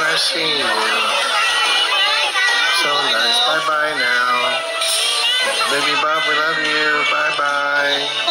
nice seeing you. So nice. Bye-bye now. Baby Bob, we love you. Bye-bye.